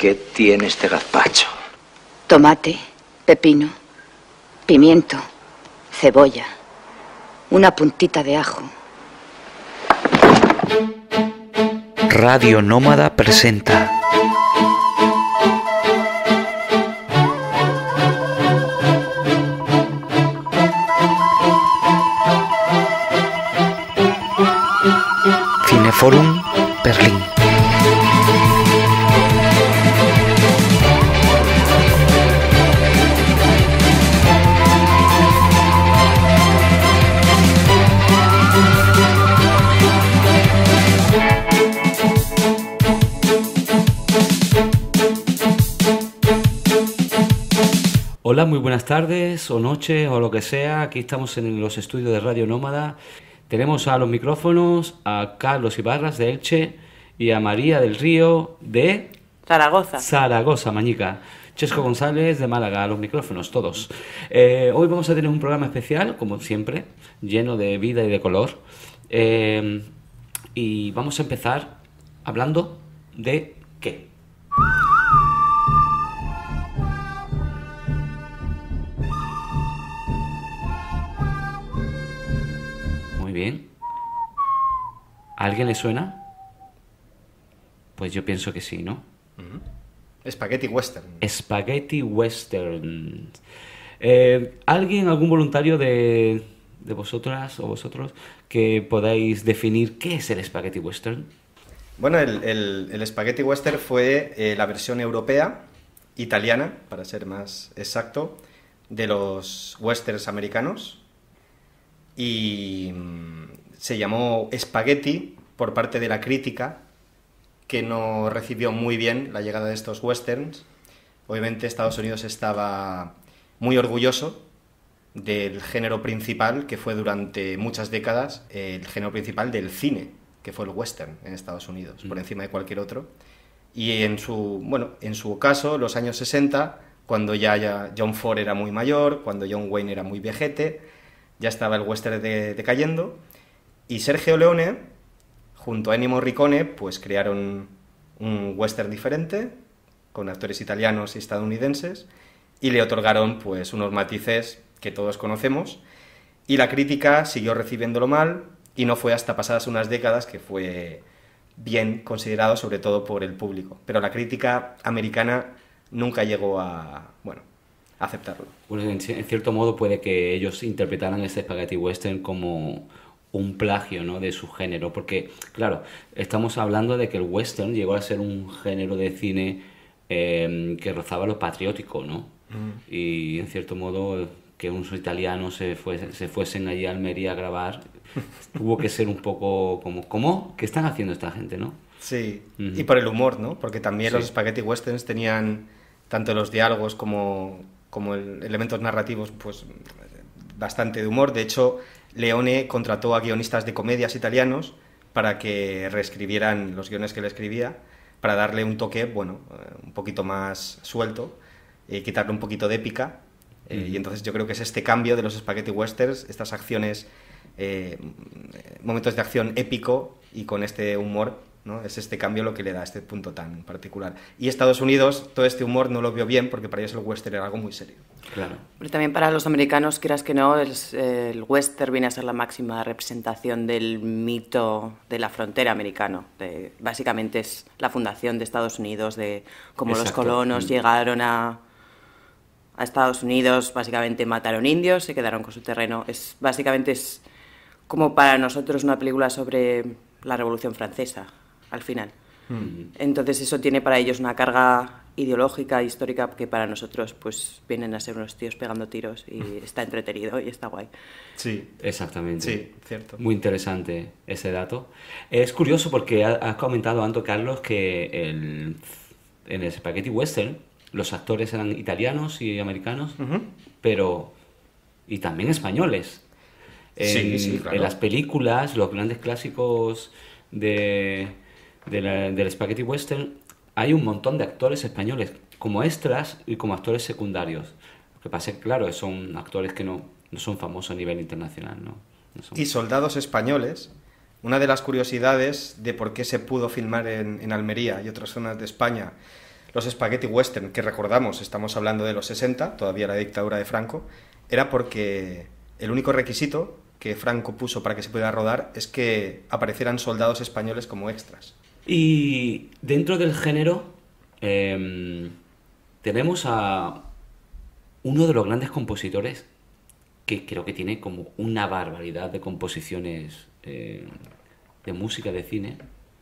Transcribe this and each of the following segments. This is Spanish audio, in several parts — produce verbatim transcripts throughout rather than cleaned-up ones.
¿Qué tiene este gazpacho? Tomate, pepino, pimiento, cebolla, una puntita de ajo. Radio Nómada presenta Cineforum Berlín. Hola, muy buenas tardes o noches o lo que sea. Aquí estamos en los estudios de Radio Nómada. Tenemos a los micrófonos a Carlos Ibarras de Elche y a María del Río de Zaragoza. Zaragoza, Mañica. Chesco González de Málaga, a los micrófonos, todos. Eh, hoy vamos a tener un programa especial, como siempre, lleno de vida y de color. Eh, y vamos a empezar hablando de ¿qué? Bien. ¿A alguien le suena? Pues yo pienso que sí, ¿no? Uh-huh. Spaghetti Western. Spaghetti Western. Eh, ¿Alguien, algún voluntario de, de vosotras o vosotros que podáis definir qué es el Spaghetti Western? Bueno, el, el, el Spaghetti Western fue eh, la versión europea, italiana, para ser más exacto, de los westerns americanos. Y se llamó Spaghetti por parte de la crítica, que no recibió muy bien la llegada de estos westerns. Obviamente Estados Unidos estaba muy orgulloso del género principal, que fue durante muchas décadas el género principal del cine, que fue el western en Estados Unidos, mm. por encima de cualquier otro. Y en su, bueno, en su caso, los años sesenta, cuando ya, ya John Ford era muy mayor, cuando John Wayne era muy viejete, ya estaba el western de, decayendo, y Sergio Leone, junto a Ennio Morricone, pues crearon un western diferente, con actores italianos y estadounidenses, y le otorgaron pues unos matices que todos conocemos, y la crítica siguió recibiéndolo mal, y no fue hasta pasadas unas décadas que fue bien considerado, sobre todo por el público. Pero la crítica americana nunca llegó a, bueno, aceptarlo. Bueno, en, en cierto modo puede que ellos interpretaran este Spaghetti Western como un plagio, ¿no?, de su género, porque, claro, estamos hablando de que el western llegó a ser un género de cine eh, que rozaba lo patriótico, ¿no? Mm. Y, en cierto modo, que unos italianos se, fuese, se fuesen allí a Almería a grabar, tuvo que ser un poco como, ¿cómo? ¿Qué están haciendo esta gente, no? Sí, mm-hmm. Y por el humor, ¿no? Porque también sí. Los Spaghetti Westerns tenían tanto los diálogos como... como el, elementos narrativos, pues bastante de humor. De hecho, Leone contrató a guionistas de comedias italianos para que reescribieran los guiones que él escribía, para darle un toque, bueno, un poquito más suelto, y quitarle un poquito de épica. Mm. Eh, y entonces yo creo que es este cambio de los Spaghetti Westerns, estas acciones, eh, momentos de acción épico y con este humor, ¿no? Es este cambio lo que le da este punto tan particular. Y Estados Unidos todo este humor no lo vio bien, porque para ellos el western era algo muy serio. Claro. Pero también para los americanos, quieras que no, el, el western viene a ser la máxima representación del mito de la frontera americano. De, básicamente es la fundación de Estados Unidos, de cómo Exacto. Los colonos mm. llegaron a, a Estados Unidos, básicamente mataron indios, se quedaron con su terreno. Es, básicamente es como para nosotros una película sobre la Revolución Francesa, al final. Mm. Entonces eso tiene para ellos una carga ideológica, histórica, que para nosotros pues vienen a ser unos tíos pegando tiros y está entretenido y está guay. Sí, exactamente. Sí, cierto. Muy interesante ese dato. Es curioso porque has comentado, Anto, Carlos, que el, en el Spaghetti Western los actores eran italianos y americanos, uh-huh. pero y también españoles. En, sí, sí, claro. En las películas, los grandes clásicos de, de la, del Spaghetti Western, hay un montón de actores españoles, como extras y como actores secundarios. Lo que pasa es que, claro, son actores que no, no son famosos a nivel internacional, ¿no? No son... Y soldados españoles. Una de las curiosidades de por qué se pudo filmar en, en Almería y otras zonas de España los spaghetti western que recordamos, estamos hablando de los sesenta, todavía la dictadura de Franco, era porque el único requisito que Franco puso para que se pudiera rodar es que aparecieran soldados españoles como extras. Y dentro del género eh, tenemos a uno de los grandes compositores que creo que tiene como una barbaridad de composiciones eh, de música de cine,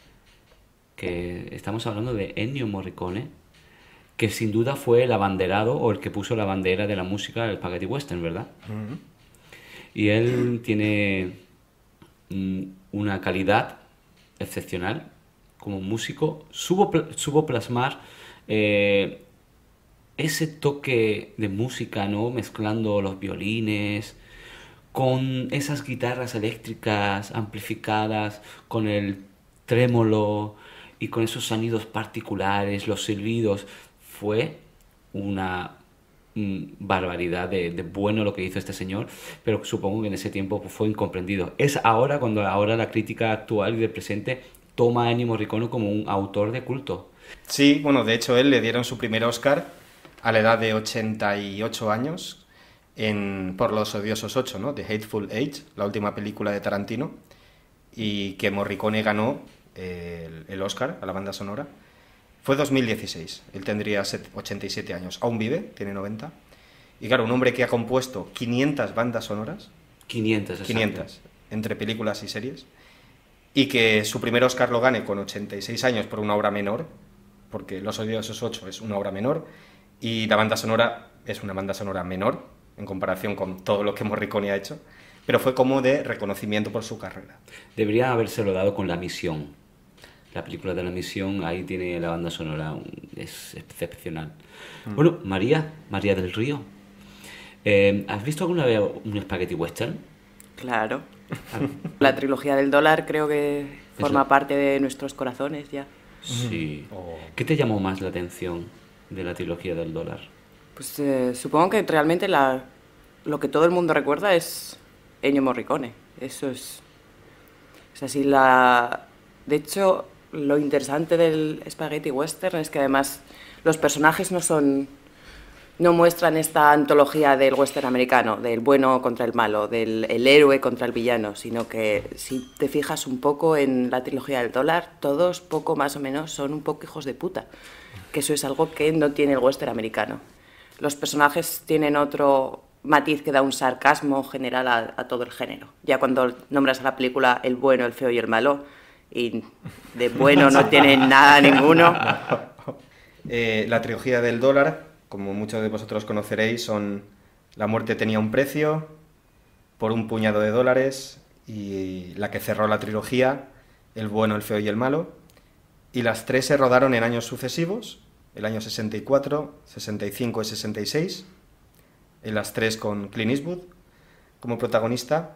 que estamos hablando de Ennio Morricone, que sin duda fue el abanderado o el que puso la bandera de la música del spaghetti western, ¿verdad? Uh-huh. Y él tiene mm, una calidad excepcional como músico. Supo, supo plasmar eh, ese toque de música, ¿no? Mezclando los violines con esas guitarras eléctricas amplificadas, con el trémolo y con esos sonidos particulares, los silbidos. Fue una mm, barbaridad de, de bueno lo que hizo este señor, pero supongo que en ese tiempo fue incomprendido. Es ahora cuando ahora la crítica actual y del presente toma a Ennio Morricone como un autor de culto. Sí, bueno, de hecho él le dieron su primer Oscar a la edad de ochenta y ocho años en por Los odiosos ocho, ¿no? The Hateful Eight, la última película de Tarantino, y que Morricone ganó el, el Oscar a la banda sonora. Fue dos mil dieciséis, él tendría ochenta y siete años, aún vive, tiene noventa. Y claro, un hombre que ha compuesto quinientas bandas sonoras, quinientas, quinientas entre películas y series, y que su primer Oscar lo gane con ochenta y seis años por una obra menor, porque Los odiosos ocho es una obra menor, y la banda sonora es una banda sonora menor en comparación con todo lo que Morricone ha hecho, pero fue como de reconocimiento por su carrera. Debería habérselo dado con La misión. La película de La misión, ahí tiene la banda sonora, es excepcional. Mm. Bueno, María, María del Río, eh, ¿has visto alguna vez un spaghetti western? Claro. La trilogía del dólar creo que forma Eso. parte de nuestros corazones ya. Sí. Oh. ¿Qué te llamó más la atención de la trilogía del dólar? Pues eh, supongo que realmente la, lo que todo el mundo recuerda es Ennio Morricone. Eso es... Es así la... De hecho... Lo interesante del spaghetti western es que además los personajes no son, no muestran esta antología del western americano, del bueno contra el malo, del el héroe contra el villano, sino que si te fijas un poco en la trilogía del dólar, todos poco más o menos son un poco hijos de puta, que eso es algo que no tiene el western americano. Los personajes tienen otro matiz que da un sarcasmo general a, a todo el género. Ya cuando nombras a la película el bueno, el feo y el malo, y de bueno no tiene nada ninguno. Eh, la trilogía del dólar, como muchos de vosotros conoceréis, son La muerte tenía un precio, Por un puñado de dólares, y la que cerró la trilogía, El bueno, el feo y el malo. Y las tres se rodaron en años sucesivos, el año sesenta y cuatro, sesenta y cinco y sesenta y seis, en las tres con Clint Eastwood como protagonista.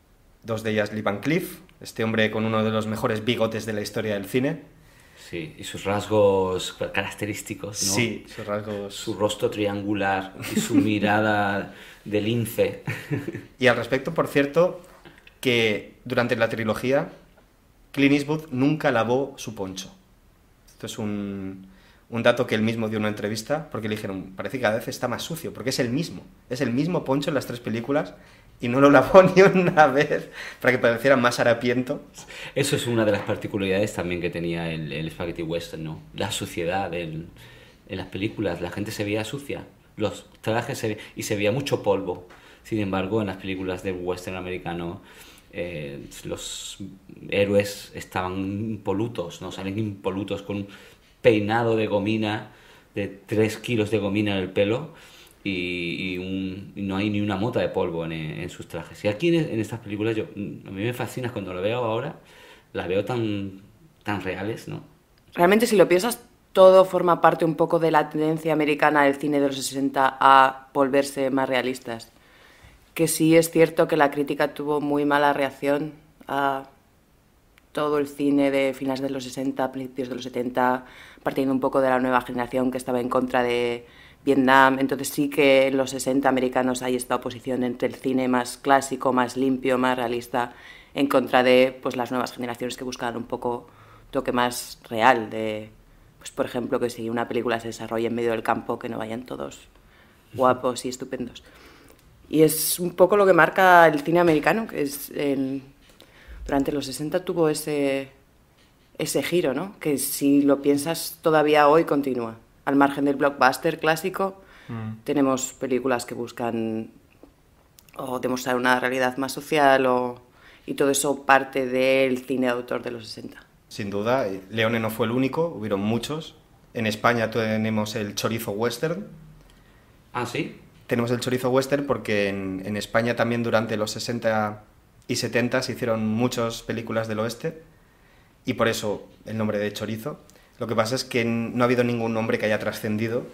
Dos de ellas Lee Van Cleef, este hombre con uno de los mejores bigotes de la historia del cine. Sí, y sus rasgos característicos, ¿no? Sí, sus rasgos... Su rostro triangular y su mirada de lince. Y al respecto, por cierto, que durante la trilogía Clint Eastwood nunca lavó su poncho. Esto es un, un dato que él mismo dio en una entrevista, porque le dijeron, parece que cada vez está más sucio, porque es el mismo. Es el mismo poncho en las tres películas y no lo lavó ni una vez para que pareciera más harapiento. Eso es una de las particularidades también que tenía el, el spaghetti western, ¿no? La suciedad el, en las películas, la gente se veía sucia, los trajes se, y se veía mucho polvo. Sin embargo, en las películas del western americano eh, los héroes estaban impolutos, ¿no? Salen impolutos con un peinado de gomina, de tres kilos de gomina en el pelo, y, y, un, y no hay ni una mota de polvo en, en sus trajes. Y aquí en, en estas películas, yo, a mí me fascina cuando lo veo ahora, las veo tan, tan reales, ¿no? Realmente, si lo piensas, todo forma parte un poco de la tendencia americana del cine de los sesenta a volverse más realistas. Que sí es cierto que la crítica tuvo muy mala reacción a todo el cine de finales de los sesenta, principios de los setenta, partiendo un poco de la nueva generación que estaba en contra de Vietnam. Entonces sí que en los sesenta americanos hay esta oposición entre el cine más clásico, más limpio, más realista, en contra de pues, las nuevas generaciones que buscaban un poco toque más real de pues por ejemplo, que si una película se desarrolla en medio del campo, que no vayan todos guapos y estupendos. Y es un poco lo que marca el cine americano, que es en, durante los sesenta tuvo ese, ese giro, ¿no? Que si lo piensas todavía hoy continúa. Al margen del blockbuster clásico, mm. tenemos películas que buscan o demostrar una realidad más social o, y todo eso parte del cine de autor de los sesenta. Sin duda, Leone no fue el único, hubieron muchos. En España tenemos el chorizo western. ¿Ah, sí? Tenemos el chorizo western porque en, en España también durante los sesenta y setenta se hicieron muchas películas del oeste y por eso el nombre de chorizo. Lo que pasa es que no ha habido ningún nombre que haya trascendido.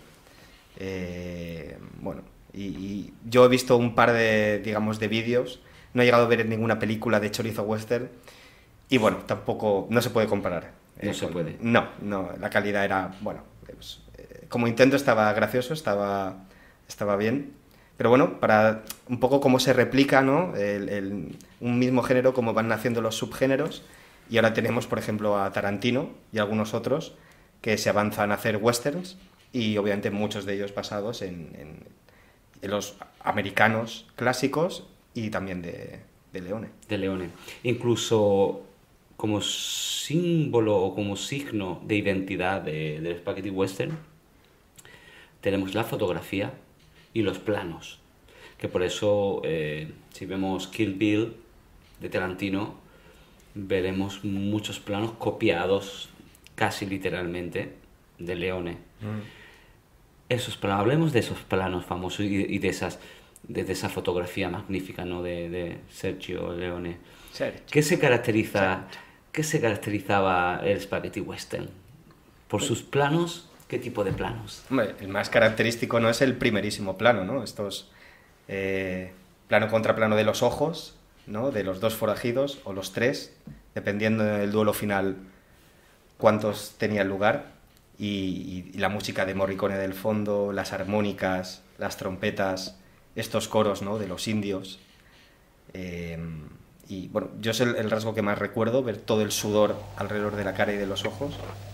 Eh, bueno, y, y yo he visto un par de, digamos, de vídeos, no he llegado a ver ninguna película de chorizo western y bueno, tampoco, no se puede comparar. No eh, se con, puede. No, no, la calidad era, bueno, pues, eh, como intento estaba gracioso, estaba, estaba bien, pero bueno, para un poco cómo se replica, ¿no? El, el, un mismo género, cómo van naciendo los subgéneros. Y ahora tenemos, por ejemplo, a Tarantino y algunos otros que se avanzan a hacer westerns y obviamente muchos de ellos basados en, en, en los americanos clásicos y también de, de Leone. De Leone. Incluso como símbolo o como signo de identidad de, del spaghetti western tenemos la fotografía y los planos. Que por eso, eh, si vemos Kill Bill de Tarantino, veremos muchos planos copiados casi literalmente de Leone. Mm. Esos planos, hablemos de esos planos famosos y, y de esas de, de esa fotografía magnífica, ¿no? de, de Sergio Leone. Sergio. ¿Qué se caracteriza, qué se caracterizaba el spaghetti western? ¿Por sus planos? ¿Qué tipo de planos? Hombre, el más característico no es el primerísimo plano, ¿no? Estos eh, plano contra plano de los ojos, ¿no? De los dos forajidos o los tres, dependiendo del duelo final cuántos tenían lugar, y, y, y la música de Morricone del fondo, las armónicas, las trompetas, estos coros, ¿no? De los indios. Eh, y bueno, yo es el, el rasgo que más recuerdo, ver todo el sudor alrededor de la cara y de los ojos.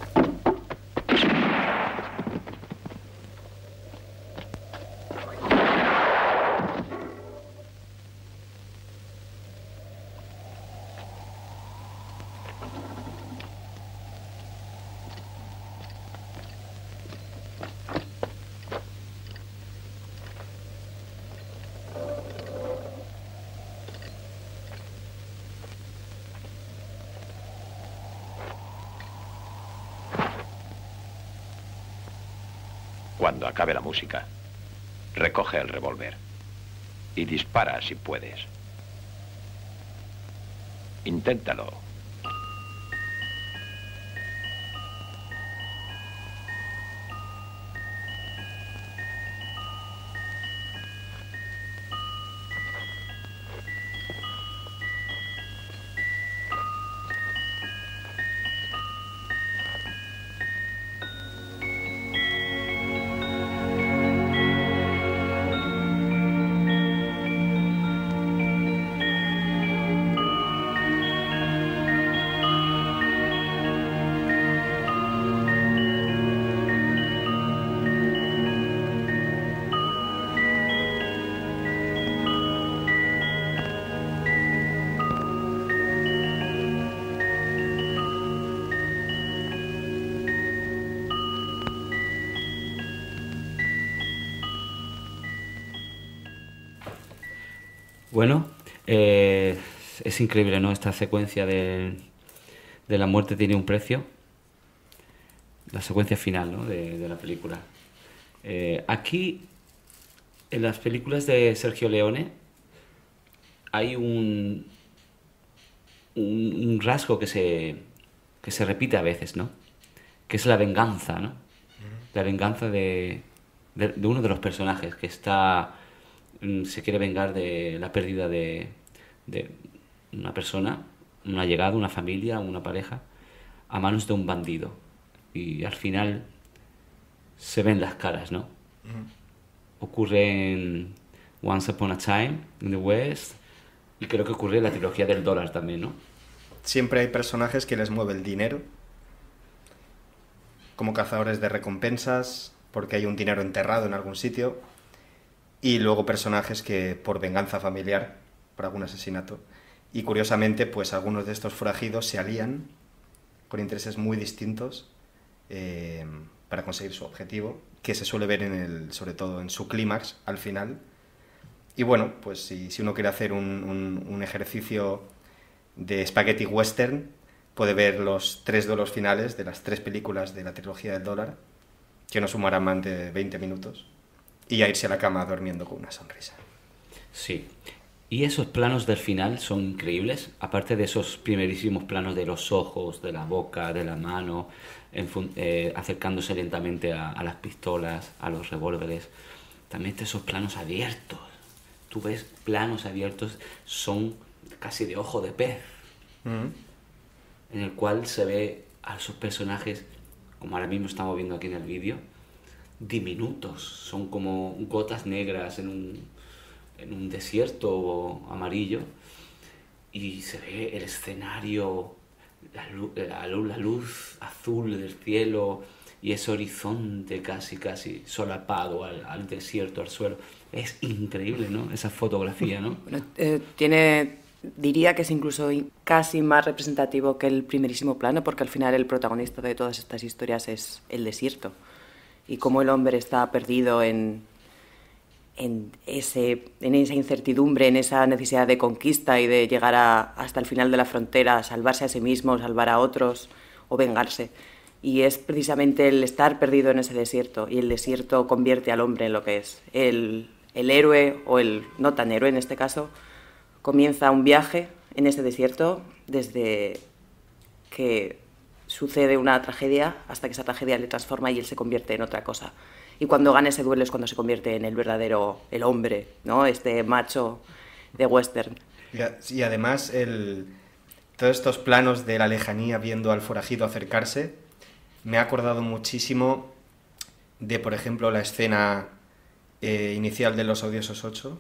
Cuando acabe la música, recoge el revólver y dispara si puedes. Inténtalo. Bueno, eh, es increíble, ¿no? Esta secuencia de, de la muerte tiene un precio. La secuencia final, ¿no? de, de la película. Eh, aquí, en las películas de Sergio Leone, hay un, un, un rasgo que se, que se repite a veces, ¿no? Que es la venganza, ¿no? La venganza de, de, de uno de los personajes que está... se quiere vengar de la pérdida de, de una persona, un allegado, una familia, una pareja, a manos de un bandido. Y al final se ven las caras, ¿no? Uh-huh. Ocurre en Once Upon a Time in the West y creo que ocurre en la trilogía del dólar también, ¿no? Siempre hay personajes que les mueve el dinero como cazadores de recompensas, porque hay un dinero enterrado en algún sitio, y luego personajes que por venganza familiar, por algún asesinato. Y curiosamente, pues algunos de estos forajidos se alían con intereses muy distintos eh, para conseguir su objetivo, que se suele ver en el, sobre todo en su clímax al final. Y bueno, pues si, si uno quiere hacer un, un, un ejercicio de spaghetti western, puede ver los tres duelos finales de las tres películas de la trilogía del dólar, que no sumarán más de veinte minutos, y a irse a la cama durmiendo con una sonrisa. Sí. Y esos planos del final son increíbles, aparte de esos primerísimos planos de los ojos, de la boca, de la mano, en eh, acercándose lentamente a, a las pistolas, a los revólveres. También esos planos abiertos. Tú ves planos abiertos, son casi de ojo de pez, mm-hmm. en el cual se ve a sus personajes, como ahora mismo estamos viendo aquí en el vídeo, diminutos, son como gotas negras en un... en un desierto amarillo, y se ve el escenario, la luz, la luz, la luz azul del cielo y ese horizonte casi casi solapado al, al desierto, al suelo. Es increíble, ¿no? Esa fotografía, ¿no? Bueno, eh, tiene, diría que es incluso casi más representativo que el primerísimo plano, porque al final el protagonista de todas estas historias es el desierto, y cómo el hombre está perdido en En, ese, en esa incertidumbre, en esa necesidad de conquista y de llegar a, hasta el final de la frontera, salvarse a sí mismo, salvar a otros o vengarse. Y es precisamente el estar perdido en ese desierto, y el desierto convierte al hombre en lo que es. El, el héroe, o el no tan héroe en este caso, comienza un viaje en ese desierto desde que sucede una tragedia hasta que esa tragedia le transforma y él se convierte en otra cosa. Y cuando gana ese duelo es cuando se convierte en el verdadero, el hombre, ¿no? Este macho de western. Y además, el, todos estos planos de la lejanía viendo al forajido acercarse, me ha acordado muchísimo de, por ejemplo, la escena eh, inicial de Los Odiosos ocho,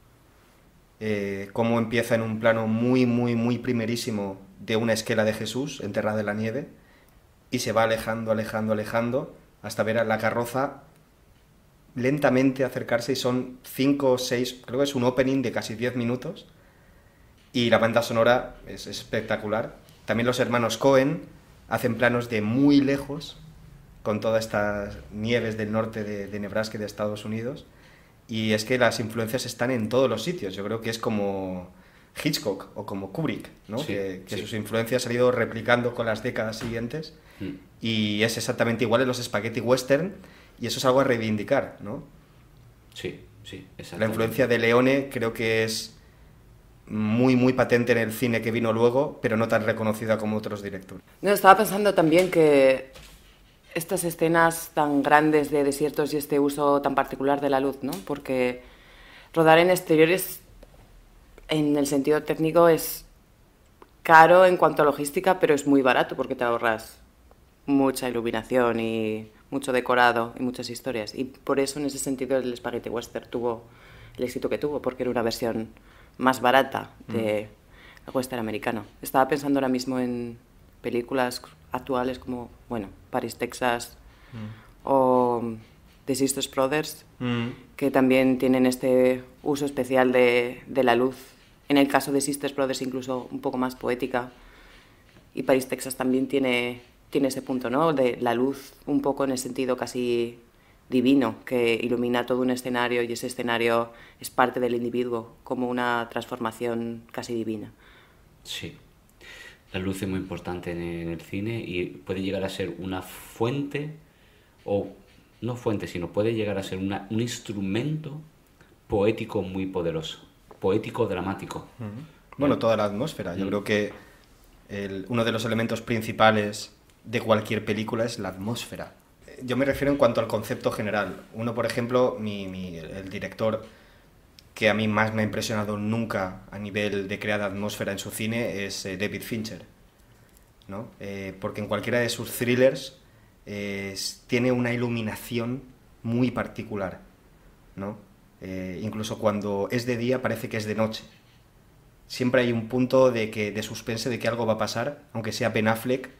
eh, cómo empieza en un plano muy, muy, muy primerísimo de una esquela de Jesús enterrada en la nieve, y se va alejando, alejando, alejando, hasta ver a la carroza lentamente acercarse, y son cinco o seis, creo que es un opening de casi diez minutos, y la banda sonora es espectacular. También los hermanos Cohen hacen planos de muy lejos, con todas estas nieves del norte de, de Nebraska y de Estados Unidos, y es que las influencias están en todos los sitios. Yo creo que es como Hitchcock o como Kubrick, ¿no? Sí, que, que sí. Sus influencias han ido replicando con las décadas siguientes, mm. y es exactamente igual en los spaghetti western, y eso es algo a reivindicar, ¿no? Sí, sí, exactamente. La influencia de Leone creo que es muy, muy patente en el cine que vino luego, pero no tan reconocida como otros directores. No, estaba pensando también que estas escenas tan grandes de desiertos y este uso tan particular de la luz, ¿no? Porque rodar en exteriores, en el sentido técnico, es caro en cuanto a logística, pero es muy barato porque te ahorras mucha iluminación y mucho decorado y muchas historias. Y por eso, en ese sentido, el Spaghetti Western tuvo el éxito que tuvo, porque era una versión más barata de mm. western americano. Estaba pensando ahora mismo en películas actuales como, bueno, Paris, Texas, mm. o The Sisters Brothers, mm. que también tienen este uso especial de, de la luz. En el caso de Sisters Brothers incluso un poco más poética, y Paris, Texas también tiene, tiene ese punto, ¿no? De la luz un poco en el sentido casi divino, que ilumina todo un escenario, y ese escenario es parte del individuo, como una transformación casi divina. Sí, la luz es muy importante en el cine y puede llegar a ser una fuente, o no fuente, sino puede llegar a ser una, un instrumento poético muy poderoso, poético dramático. Uh-huh. Bueno, toda la atmósfera. Yo uh-huh. creo que el, uno de los elementos principales de cualquier película es la atmósfera. Yo me refiero en cuanto al concepto general. Uno, por ejemplo, mi, mi, el director que a mí más me ha impresionado nunca a nivel de crear atmósfera en su cine es eh, David Fincher, ¿no? Eh, porque en cualquiera de sus thrillers eh, tiene una iluminación muy particular, ¿no? Eh, incluso cuando es de día parece que es de noche. Siempre hay un punto de, que, de suspense de que algo va a pasar, aunque sea Ben Affleck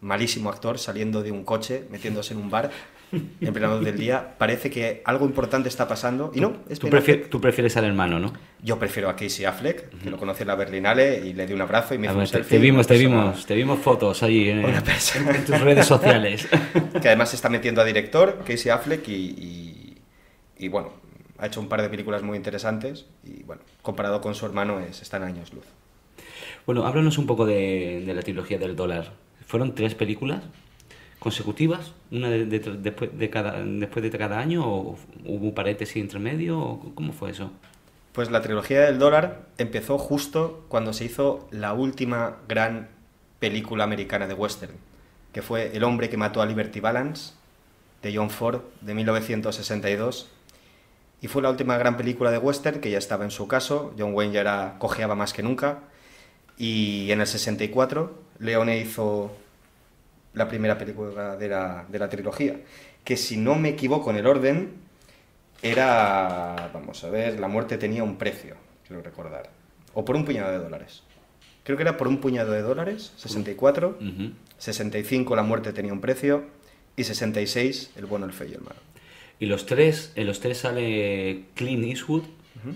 malísimo actor saliendo de un coche, metiéndose en un bar en plena luz del día. Parece que algo importante está pasando y no. Es tú, Ben prefier, Affleck. tú prefieres al hermano, ¿no? Yo prefiero a Casey Affleck, que lo conocí en la Berlinale y le di un abrazo y me A hizo ver, un te, selfie. te vimos, te Una vimos, te vimos fotos allí en, Una persona. en tus redes sociales. Que además se está metiendo a director, Casey Affleck, y, y, y bueno, ha hecho un par de películas muy interesantes y bueno, comparado con su hermano es, está en años luz. Bueno, háblanos un poco de, de la trilogía del dólar. ¿Fueron tres películas consecutivas, una de, de, de, después, de cada, después de cada año, o hubo un paréntesis entre medio, o cómo fue eso? Pues la trilogía del dólar empezó justo cuando se hizo la última gran película americana de western, que fue El hombre que mató a Liberty Balance, de John Ford, de mil novecientos sesenta y dos, y fue la última gran película de western que ya estaba en su caso. John Wayne ya era, cojeaba más que nunca, y en el sesenta y cuatro Leone hizo la primera película de la, de la trilogía, que si no me equivoco en el orden, era, vamos a ver, La muerte tenía un precio, quiero recordar, o por un puñado de dólares. Creo que era por un puñado de dólares, sesenta y cuatro, Uh-huh. sesenta y cinco La muerte tenía un precio, y sesenta y seis El bueno, el feo y el malo. Y los tres, en los tres sale Clint Eastwood Uh-huh.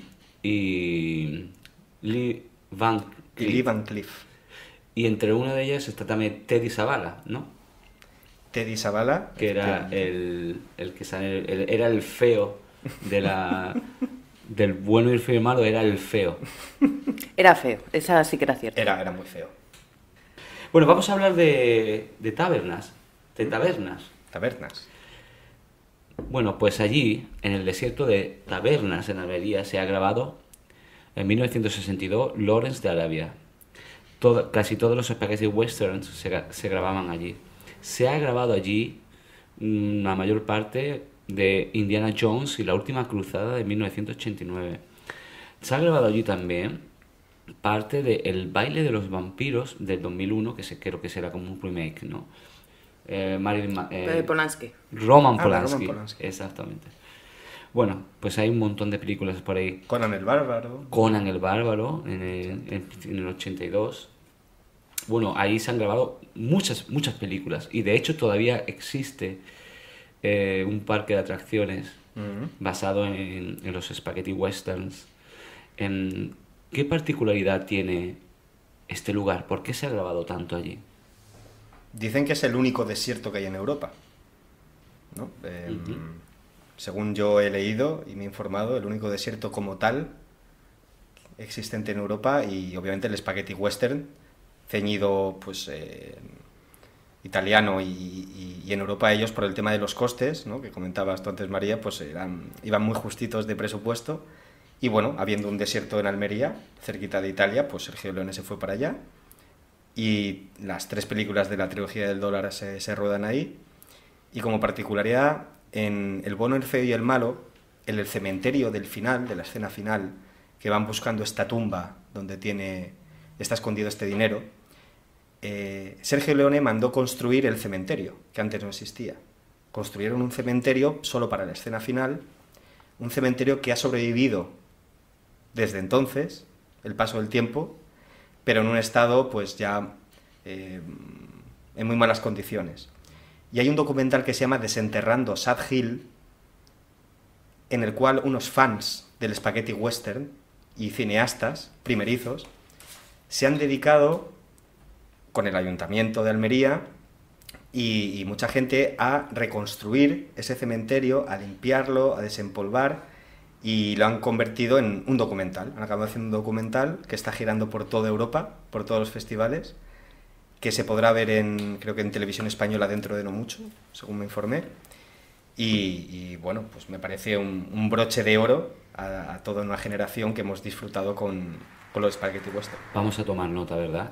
y Lee Van Y Lee Van Cleef. Y entre una de ellas está también Teddy Savalas, ¿no? Teddy Savalas, Que era el, el que sale, el- era el feo de la del bueno y el feo y el malo, era el feo. Era feo, esa sí que era cierta. Era, era muy feo. Bueno, vamos a hablar de, de tabernas, de tabernas. Tabernas. Bueno, pues allí, en el desierto de Tabernas, en Almería, se ha grabado en mil novecientos sesenta y dos Lawrence de Arabia. Todo- casi todos los spaghetti westerns se, gra- se grababan allí. Se ha grabado allí mm, la mayor parte de Indiana Jones y la última cruzada de mil novecientos ochenta y nueve. Se ha grabado allí también parte de El baile de los vampiros del dos mil uno, que se, creo que será como un remake, ¿no? Eh, Marilyn Ma- eh, Eh, Polanski. Roman Ah, Polanski. Roman Polanski. Exactamente. Bueno, pues hay un montón de películas por ahí. Conan el Bárbaro. Conan el Bárbaro en el, en- en el ochenta y dos. Bueno, ahí se han grabado muchas, muchas películas. Y de hecho todavía existe eh, un parque de atracciones Ujú. basado en, en los spaghetti westerns. En, ¿qué particularidad tiene este lugar? ¿Por qué se ha grabado tanto allí? Dicen que es el único desierto que hay en Europa, ¿no? Eh, Ujú. Según yo he leído y me he informado, el único desierto como tal existente en Europa, y obviamente el spaghetti western ceñido pues eh, italiano, y, y- y en Europa ellos, por el tema de los costes, ¿no?, que comentabas tú antes, María, pues eran, iban muy justitos de presupuesto, y bueno, habiendo un desierto en Almería, cerquita de Italia, pues Sergio Leone se fue para allá, y las tres películas de la trilogía del dólar se, se ruedan ahí. Y como particularidad, en El bueno, el feo y el malo, en el cementerio del final, de la escena final, que van buscando esta tumba donde tiene, está escondido este dinero, eh, Sergio Leone mandó construir el cementerio, que antes no existía. Construyeron un cementerio solo para la escena final, un cementerio que ha sobrevivido desde entonces, el paso del tiempo, pero en un estado pues ya eh, en muy malas condiciones. Y hay un documental que se llama Desenterrando Sad Hill, en el cual unos fans del spaghetti western y cineastas primerizos se han dedicado con el Ayuntamiento de Almería y, y mucha gente a reconstruir ese cementerio, a limpiarlo, a desempolvar, y lo han convertido en un documental. Han acabado haciendo un documental que está girando por toda Europa, por todos los festivales, que se podrá ver en, creo que en televisión española dentro de no mucho, según me informé. Y, y bueno, pues me parece un, un broche de oro a, a toda una generación que hemos disfrutado con, con los spaghetti western. Vamos a tomar nota, ¿verdad?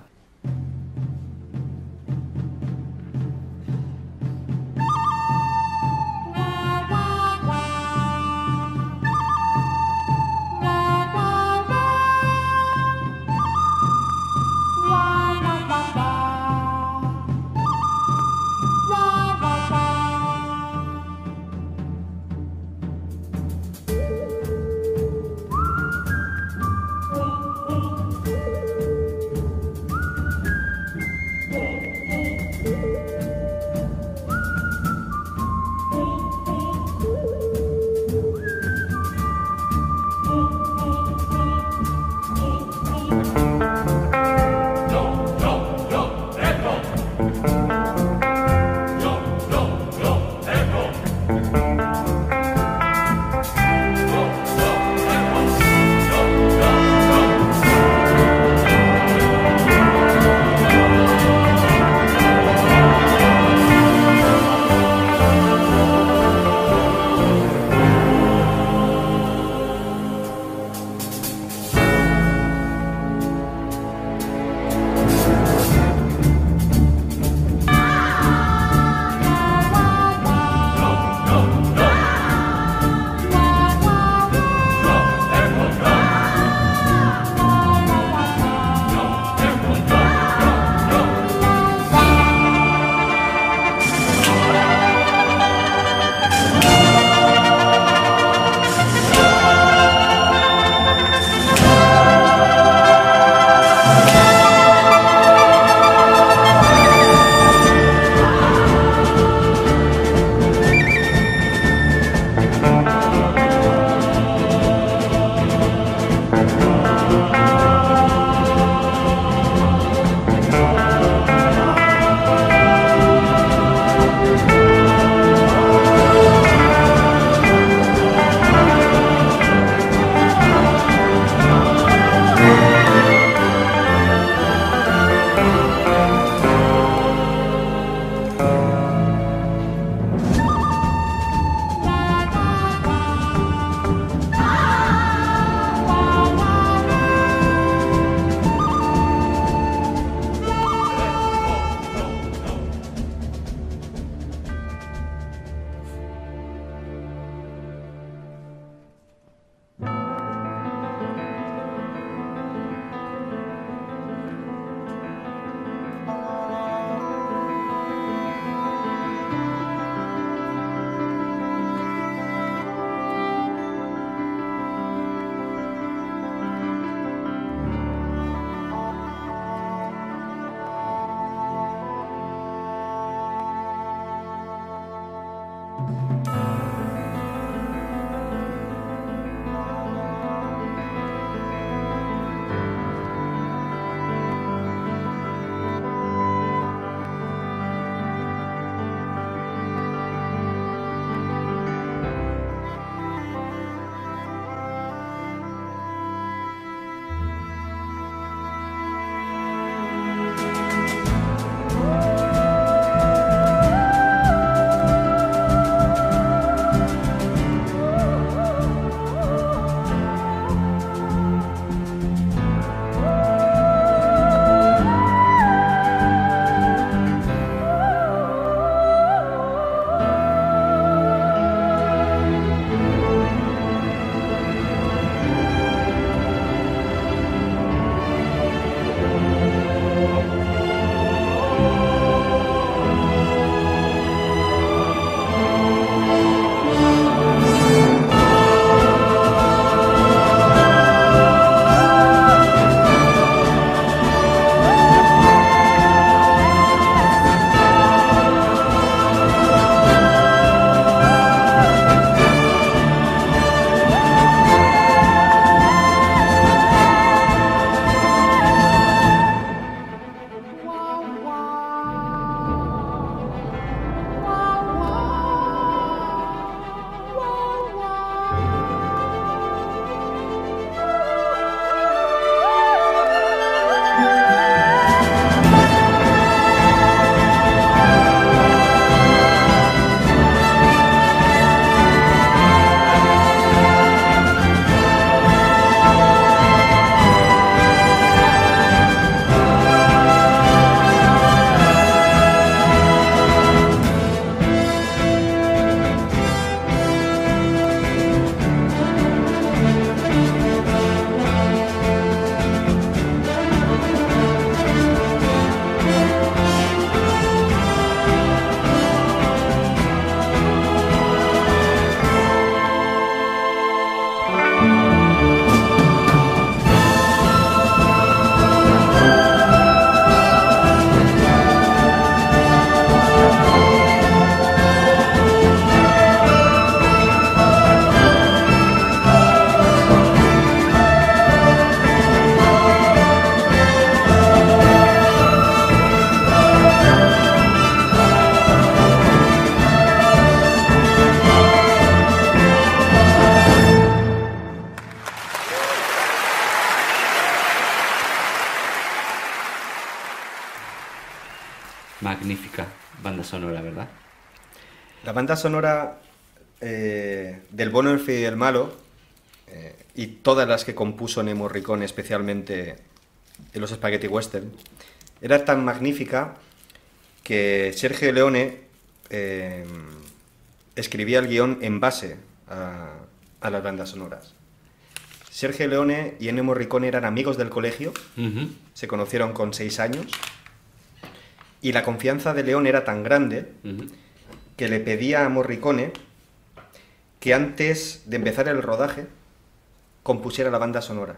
magnífica banda sonora, ¿verdad? La banda sonora eh, del bueno, el feo y el malo, eh, y todas las que compuso Ennio Morricone, especialmente en los Spaghetti Western, era tan magnífica que Sergio Leone eh, escribía el guión en base a, a las bandas sonoras. Sergio Leone y Ennio Morricone eran amigos del colegio, uh-huh. Se conocieron con seis años, y la confianza de Leone era tan grande uh-huh. que le pedía a Morricone que antes de empezar el rodaje compusiera la banda sonora.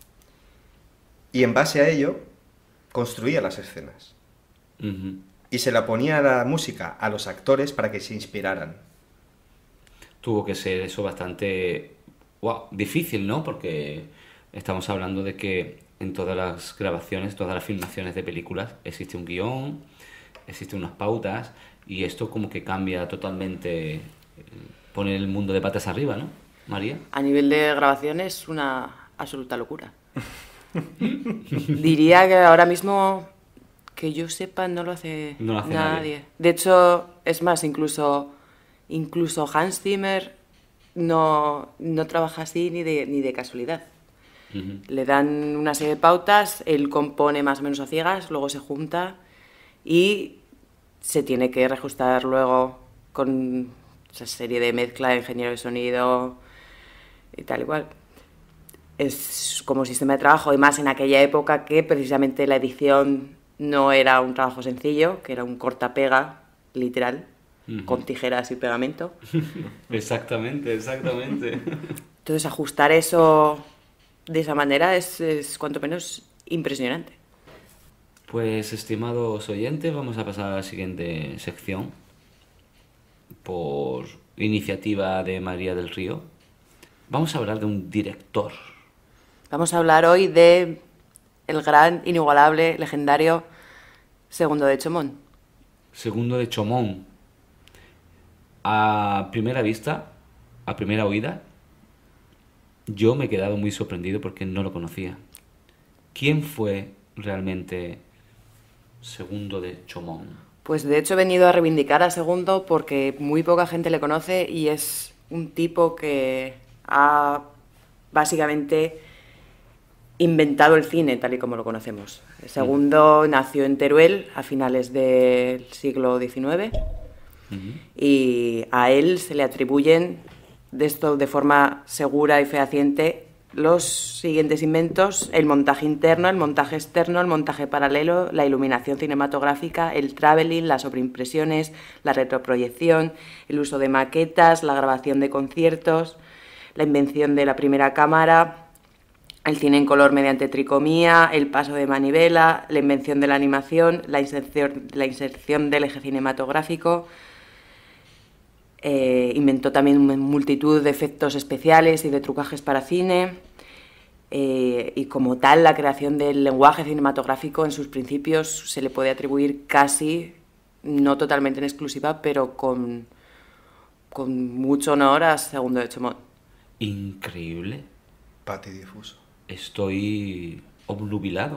Y en base a ello construía las escenas. Uh-huh. Y se la ponía la música a los actores para que se inspiraran. Tuvo que ser eso bastante wow, difícil, ¿no? Porque estamos hablando de que en todas las grabaciones, todas las filmaciones de películas, existe un guión, existen unas pautas, y esto como que cambia totalmente, pone el mundo de patas arriba, ¿no, María? A nivel de grabación es una absoluta locura. Diría que ahora mismo, que yo sepa, no lo hace, no lo hace nadie. nadie. De hecho, es más, incluso, incluso Hans Zimmer no, no trabaja así ni de, ni de casualidad. Uh-huh. Le dan una serie de pautas, él compone más o menos a ciegas, luego se junta y se tiene que reajustar luego con esa serie de mezcla de ingeniero de sonido y tal igual. Es como sistema de trabajo, y más en aquella época que precisamente la edición no era un trabajo sencillo, que era un corta-pega literal, uh-huh. con tijeras y pegamento. Exactamente, exactamente. Entonces ajustar eso de esa manera es, es cuanto menos impresionante. Pues, estimados oyentes, vamos a pasar a la siguiente sección. Por iniciativa de María del Río, vamos a hablar de un director. Vamos a hablar hoy de el gran, inigualable, legendario Segundo de Chomón. Segundo de Chomón. A primera vista, a primera oída, yo me he quedado muy sorprendido porque no lo conocía. ¿Quién fue realmente Segundo de Chomón? Pues de hecho he venido a reivindicar a Segundo porque muy poca gente le conoce, y es un tipo que ha básicamente inventado el cine tal y como lo conocemos. Segundo mm. nació en Teruel a finales del siglo diecinueve, uh-huh. y a él se le atribuyen, de esto de forma segura y fehaciente, los siguientes inventos: el montaje interno, el montaje externo, el montaje paralelo, la iluminación cinematográfica, el traveling, las sobreimpresiones, la retroproyección, el uso de maquetas, la grabación de conciertos, la invención de la primera cámara, el cine en color mediante tricomía, el paso de manivela, la invención de la animación, la inserción, la inserción del eje cinematográfico. Eh, inventó también multitud de efectos especiales y de trucajes para cine, eh, y como tal la creación del lenguaje cinematográfico en sus principios se le puede atribuir casi, no totalmente en exclusiva, pero con, con mucho honor a Segundo de Chomón. Increíble. Patidifuso. Estoy obnubilado.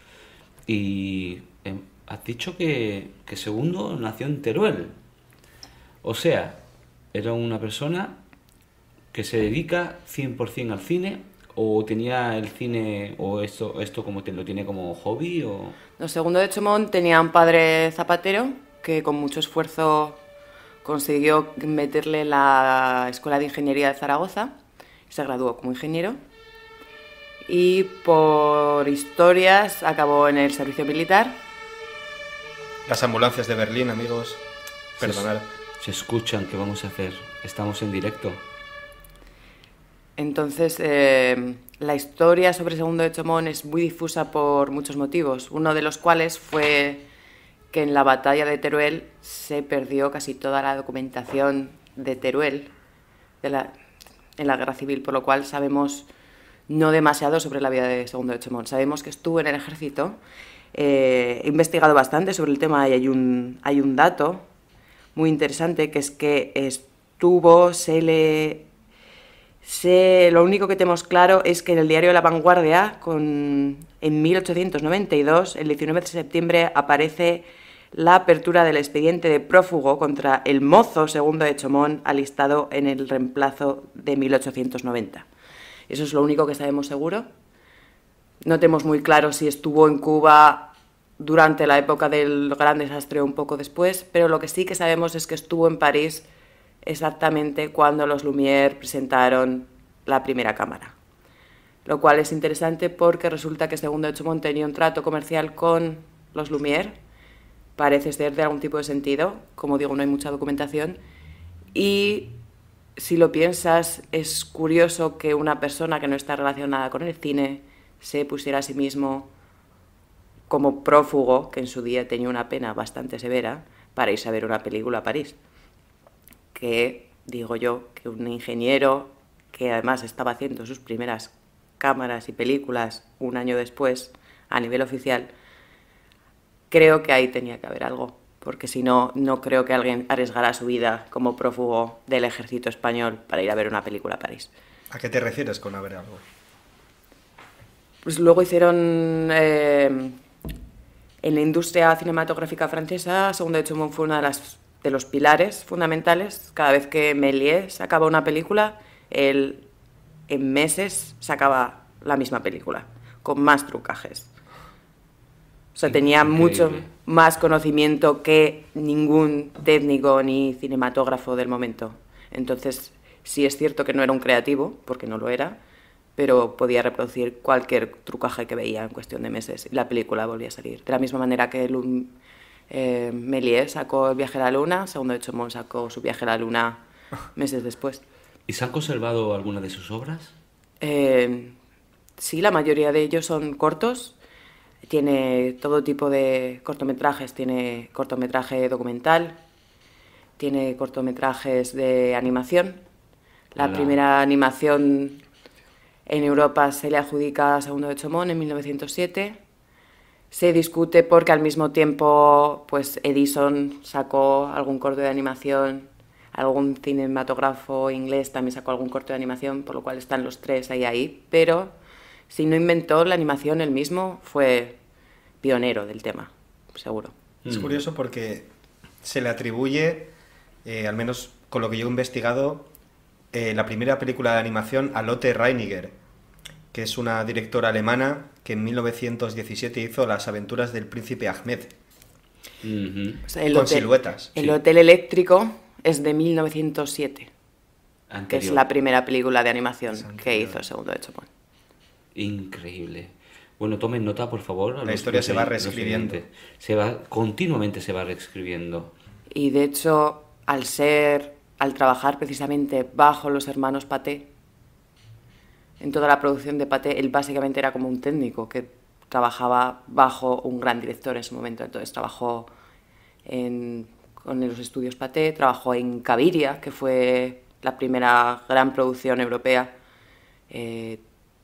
Y eh, has dicho que, que Segundo nació en Teruel. O sea, era una persona que se dedica cien por ciento al cine, o tenía el cine, o esto, esto como te, lo tiene como hobby, o... No, Segundo de Chomón tenía un padre zapatero que con mucho esfuerzo consiguió meterle en la Escuela de Ingeniería de Zaragoza, se graduó como ingeniero, y por historias acabó en el servicio militar. Las ambulancias de Berlín, amigos, perdonad. Se escuchan, ¿qué vamos a hacer? Estamos en directo. Entonces, eh, la historia sobre Segundo de Chomón es muy difusa por muchos motivos, uno de los cuales fue que en la batalla de Teruel se perdió casi toda la documentación de Teruel de la, en la guerra civil, por lo cual sabemos no demasiado sobre la vida de Segundo de Chomón. Sabemos que estuvo en el ejército, eh, he investigado bastante sobre el tema y hay un, hay un dato muy interesante, que es que estuvo, se le... Se, lo único que tenemos claro es que en el diario La Vanguardia, con, en mil ochocientos noventa y dos, el diecinueve de septiembre, aparece la apertura del expediente de prófugo contra el mozo segundo de Chaumont alistado en el reemplazo de mil ochocientos noventa. Eso es lo único que sabemos seguro. No tenemos muy claro si estuvo en Cuba durante la época del gran desastre o un poco después, pero lo que sí que sabemos es que estuvo en París exactamente cuando los Lumière presentaron la primera cámara. Lo cual es interesante porque resulta que Segundo de Chaumont tenía un trato comercial con los Lumière, parece ser de algún tipo de sentido, como digo, no hay mucha documentación, y si lo piensas, es curioso que una persona que no está relacionada con el cine se pusiera a sí mismo como prófugo, que en su día tenía una pena bastante severa, para irse a ver una película a París. Que, digo yo, que un ingeniero que además estaba haciendo sus primeras cámaras y películas un año después, a nivel oficial, creo que ahí tenía que haber algo, porque si no, no creo que alguien arriesgara su vida como prófugo del ejército español para ir a ver una película a París. ¿A qué te refieres con haber algo? Pues luego hicieron... Eh, en la industria cinematográfica francesa, Segundo de Chaumont fue uno de, las, de los pilares fundamentales. Cada vez que Méliès sacaba una película, él en meses sacaba la misma película, con más trucajes. O sea, tenía Increíble. Mucho más conocimiento que ningún técnico ni cinematógrafo del momento. Entonces, sí es cierto que no era un creativo, porque no lo era, pero podía reproducir cualquier trucaje que veía en cuestión de meses y la película volvía a salir. De la misma manera que el, eh, Méliès sacó El viaje a la luna, Segundo de Chaumont sacó Su viaje a la luna meses después. ¿Y se han conservado algunas de sus obras? Eh, sí, la mayoría de ellos son cortos. Tiene todo tipo de cortometrajes. Tiene cortometraje documental, tiene cortometrajes de animación. La, la... primera animación en Europa se le adjudica a Segundo de Chaumont en mil novecientos siete. Se discute porque al mismo tiempo pues Edison sacó algún corto de animación, algún cinematógrafo inglés también sacó algún corto de animación, por lo cual están los tres ahí ahí, pero si no inventó la animación él mismo, fue pionero del tema, seguro. Es curioso porque se le atribuye, eh, al menos con lo que yo he investigado, eh, la primera película de animación a Lotte Reiniger, que es una directora alemana que en mil novecientos diecisiete hizo Las aventuras del príncipe Ahmed, Uh-huh. O sea, el con hotel, siluetas. El Sí. Hotel Eléctrico es de mil novecientos siete, Anterior. que es la primera película de animación Es que anterior. hizo Segundo de Chaumont. Increíble. Bueno, tomen nota, por favor. a La los- historia los se va oy- los reescribiendo. oyentes. Se va, continuamente se va reescribiendo. Y de hecho, al ser, al trabajar precisamente bajo los hermanos Pathé, en toda la producción de Pathé, él básicamente era como un técnico que trabajaba bajo un gran director en ese momento. Entonces trabajó en, con los estudios Pathé, trabajó en Caviria, que fue la primera gran producción europea, eh,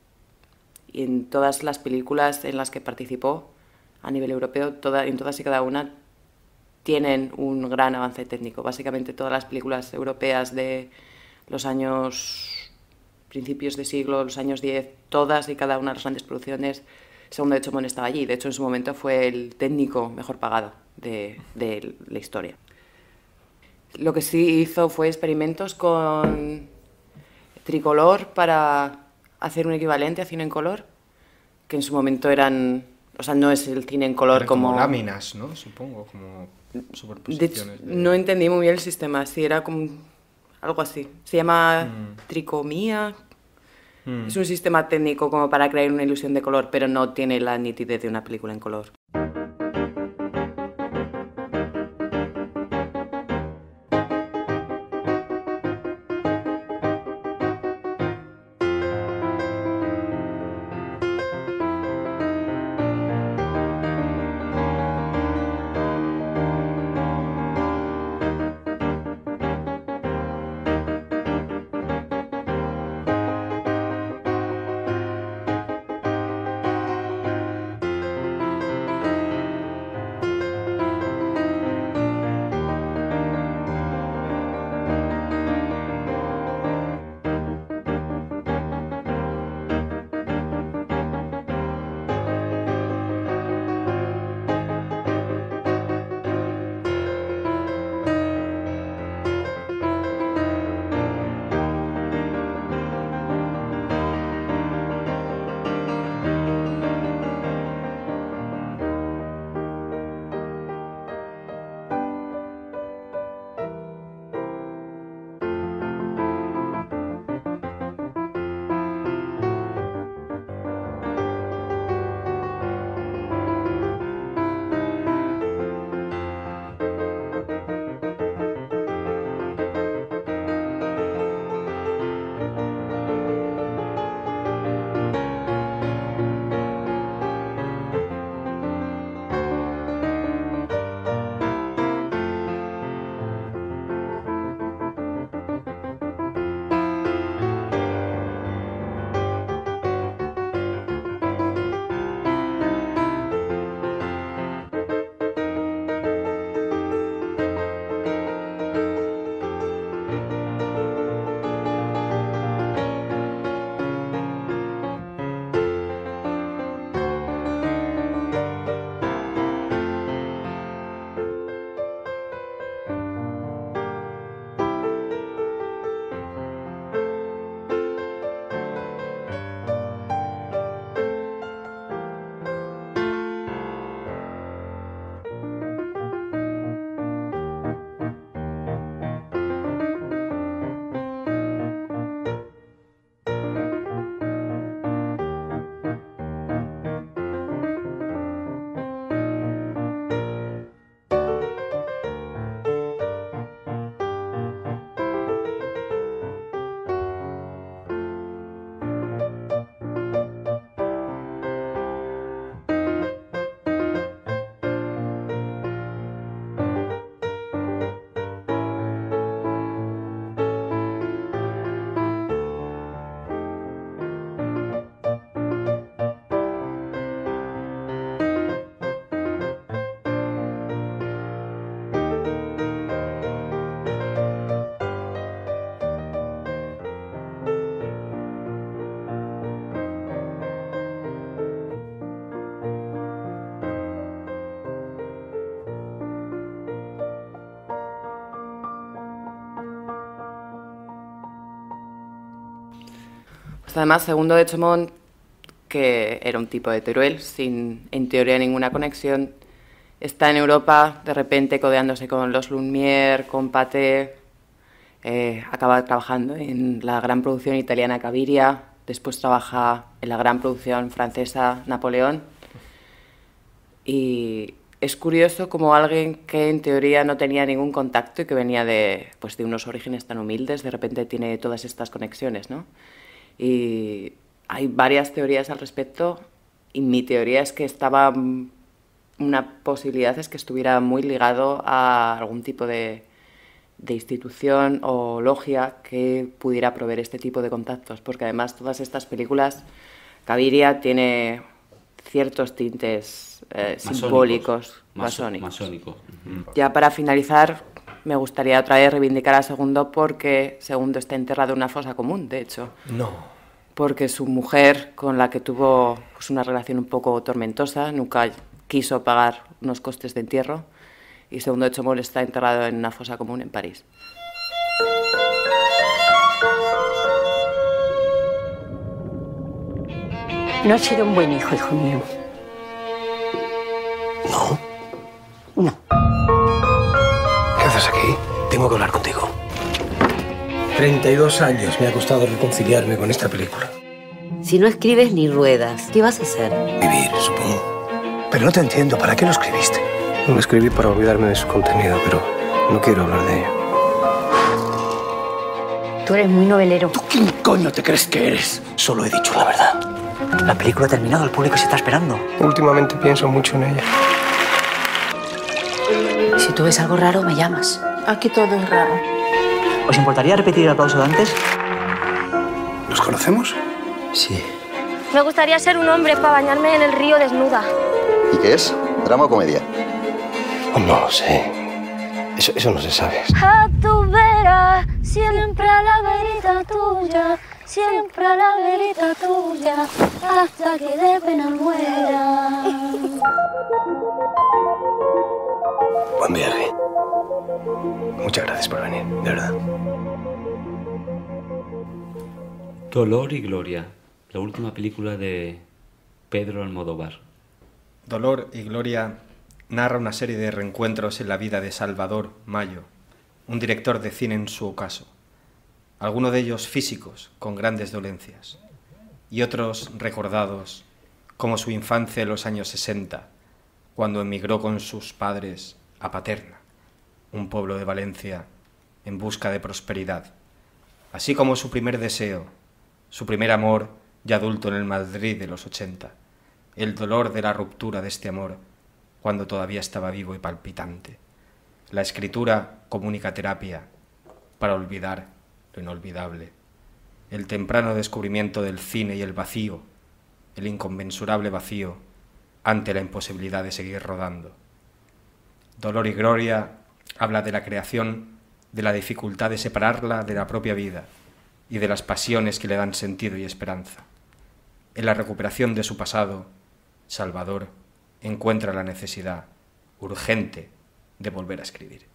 y en todas las películas en las que participó a nivel europeo, toda, en todas y cada una tienen un gran avance técnico. Básicamente todas las películas europeas de los años, principios de siglo, los años diez, todas y cada una de las grandes producciones, Segundo de Chaumont estaba allí. De hecho, en su momento fue el técnico mejor pagado de, de la historia. Lo que sí hizo fue experimentos con tricolor para hacer un equivalente a cine en color, que en su momento eran... O sea, no es el cine en color Eran como como... láminas, ¿no? Supongo, como De hecho, superposiciones. de- no entendí muy bien el sistema, sí, era como algo así. Se llama Mm. tricomía. Mm. Es un sistema técnico como para crear una ilusión de color, pero no tiene la nitidez de una película en color. además, Segundo de Chomón, que era un tipo de Teruel, sin en teoría ninguna conexión, está en Europa de repente codeándose con los Lumière, con Pathé, eh, acaba trabajando en la gran producción italiana Caviria, después trabaja en la gran producción francesa Napoleón. Y es curioso como alguien que en teoría no tenía ningún contacto y que venía de, pues, de unos orígenes tan humildes, de repente tiene todas estas conexiones, ¿no? Y hay varias teorías al respecto, y mi teoría es que estaba, una posibilidad es que estuviera muy ligado a algún tipo de, de institución o logia que pudiera proveer este tipo de contactos, porque además todas estas películas, Caviria tiene ciertos tintes eh, simbólicos, masónicos. masónicos. Uh-huh. Ya para finalizar, me gustaría otra vez reivindicar a Segundo, porque Segundo está enterrado en una fosa común, de hecho. No. Porque su mujer, con la que tuvo, pues, una relación un poco tormentosa, nunca quiso pagar unos costes de entierro, y Segundo de Chomón está enterrado en una fosa común en París. No has sido un buen hijo, hijo mío. No. No. ¿Qué haces aquí? Tengo que hablar contigo. treinta y dos años me ha costado reconciliarme con esta película. Si no escribes ni ruedas, ¿qué vas a hacer? Vivir, supongo. Pero no te entiendo. ¿Para qué lo escribiste? Lo escribí para olvidarme de su contenido, pero no quiero hablar de ello. Tú eres muy novelero. ¿Tú quién coño te crees que eres? Solo he dicho la verdad. La película ha terminado, el público se está esperando. Últimamente pienso mucho en ella. Si tú ves algo raro, me llamas. Aquí todo es raro. ¿Os importaría repetir el aplauso de antes? ¿Nos conocemos? Sí. Me gustaría ser un hombre para bañarme en el río desnuda. ¿Y qué es? ¿Drama o comedia? Oh, no lo sé. Eso, eso no se sabe. A tu vera, siempre a la verita tuya, siempre a la verita tuya, hasta que de pena muera. Buen viaje. Muchas gracias por venir, de verdad. Dolor y Gloria, la última película de Pedro Almodóvar. Dolor y Gloria narra una serie de reencuentros en la vida de Salvador Mayo, un director de cine en su ocaso, algunos de ellos físicos, con grandes dolencias, y otros recordados como su infancia en los años sesenta, cuando emigró con sus padres a Paterna, un pueblo de Valencia, en busca de prosperidad, así como su primer deseo, su primer amor ya adulto en el Madrid de los ochenta, el dolor de la ruptura de este amor cuando todavía estaba vivo y palpitante, la escritura comunicaterapia para olvidar lo inolvidable, el temprano descubrimiento del cine y el vacío, el inconmensurable vacío ante la imposibilidad de seguir rodando. Dolor y Gloria habla de la creación, de la dificultad de separarla de la propia vida y de las pasiones que le dan sentido y esperanza. En la recuperación de su pasado, Salvador encuentra la necesidad urgente de volver a escribir.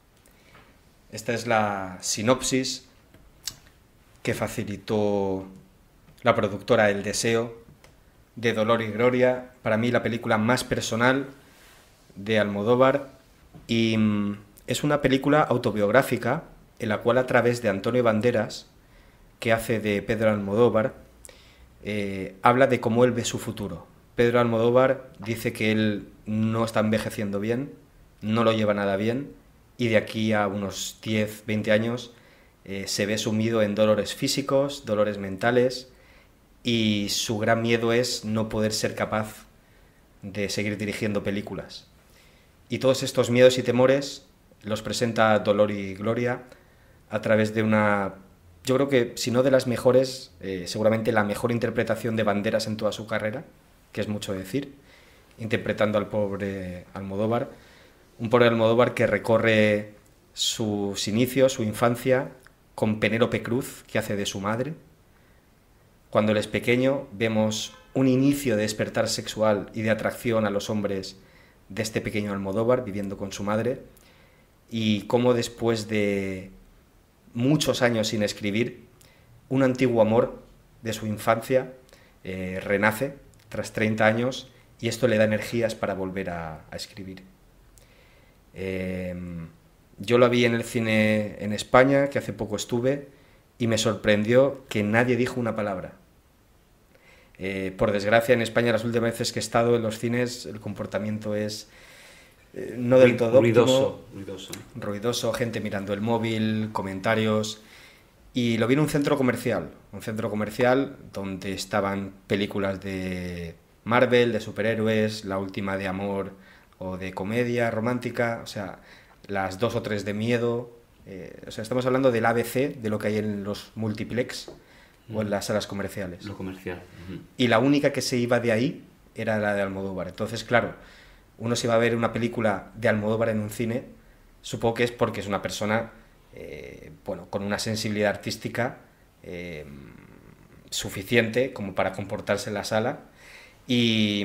Esta es la sinopsis que facilitó la productora El Deseo de Dolor y Gloria, para mí la película más personal de Almodóvar, y es una película autobiográfica en la cual, a través de Antonio Banderas, que hace de Pedro Almodóvar, eh, habla de cómo él ve su futuro. Pedro Almodóvar dice que él no está envejeciendo bien, no lo lleva nada bien, y de aquí a unos diez, veinte años eh, se ve sumido en dolores físicos, dolores mentales, y su gran miedo es no poder ser capaz de seguir dirigiendo películas. Y todos estos miedos y temores los presenta Dolor y Gloria a través de una, yo creo que si no de las mejores, eh, seguramente la mejor interpretación de Banderas en toda su carrera, que es mucho decir, interpretando al pobre Almodóvar, un pobre Almodóvar que recorre sus inicios, su infancia, con Penélope Cruz, que hace de su madre. Cuando él es pequeño, vemos un inicio de despertar sexual y de atracción a los hombres de este pequeño Almodóvar, viviendo con su madre, y cómo después de muchos años sin escribir, un antiguo amor de su infancia, eh, renace tras treinta años y esto le da energías para volver a, a escribir. Eh, yo la vi en el cine en España, que hace poco estuve, y me sorprendió que nadie dijo una palabra. Eh, por desgracia, en España las últimas veces que he estado en los cines el comportamiento es eh, no del todo ruidoso, óptimo, ruidoso. ruidoso, gente mirando el móvil, comentarios. Y lo vi en un centro comercial, un centro comercial donde estaban películas de Marvel, de superhéroes, la última de amor o de comedia romántica, o sea, las dos o tres de miedo. Eh, o sea, estamos hablando del A B C, de lo que hay en los multiplex o en las salas comerciales. Lo comercial. Uh-huh. Y la única que se iba de ahí era la de Almodóvar. Entonces, claro, uno se va a ver una película de Almodóvar en un cine, supongo que es porque es una persona, eh, bueno, con una sensibilidad artística eh, suficiente como para comportarse en la sala. Y,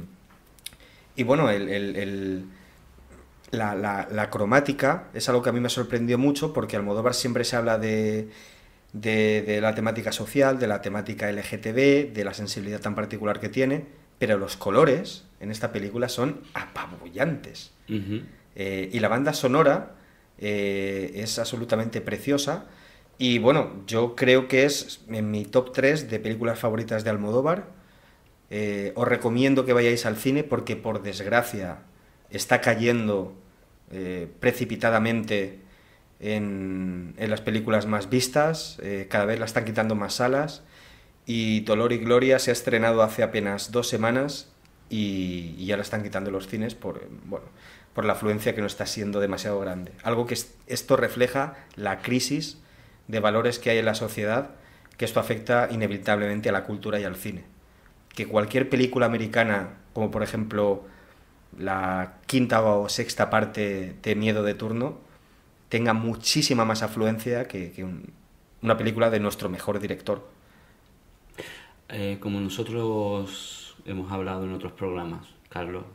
y bueno, el... el, el La, la, la cromática es algo que a mí me sorprendió mucho porque Almodóvar siempre se habla de, de, de la temática social, de la temática L G T B, de la sensibilidad tan particular que tiene, pero los colores en esta película son apabullantes. Uh-huh. Eh, y la banda sonora eh, es absolutamente preciosa y bueno, yo creo que es en mi top tres de películas favoritas de Almodóvar. Eh, os recomiendo que vayáis al cine porque por desgracia está cayendo eh, precipitadamente en, en las películas más vistas, eh, cada vez la están quitando más salas y Dolor y Gloria se ha estrenado hace apenas dos semanas y, y ya la están quitando los cines por, bueno, por la afluencia que no está siendo demasiado grande. Algo que es, esto refleja la crisis de valores que hay en la sociedad, que esto afecta inevitablemente a la cultura y al cine. Que cualquier película americana, como por ejemplo la quinta o sexta parte de Miedo de turno, tenga muchísima más afluencia que, que un, una película de nuestro mejor director. Eh, como nosotros hemos hablado en otros programas, Carlos,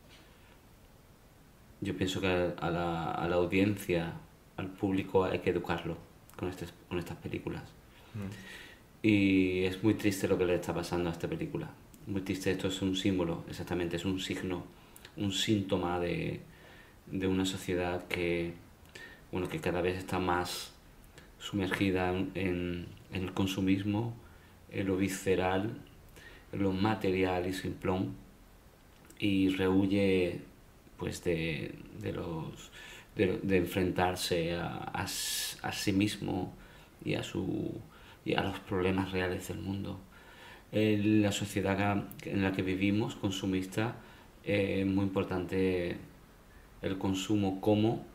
yo pienso que a la, a la audiencia, al público hay que educarlo con, este, con estas películas. Mm. Y es muy triste lo que le está pasando a esta película. Muy triste, esto es un símbolo, exactamente, es un signo, un síntoma de, de una sociedad que, bueno, que cada vez está más sumergida en, en el consumismo, en lo visceral, en lo material y simplón, y rehuye pues de, de, los, de, de enfrentarse a, a, a sí mismo y a, su, y a los problemas reales del mundo. En la sociedad en la que vivimos, consumista, es eh, muy importante el consumo como,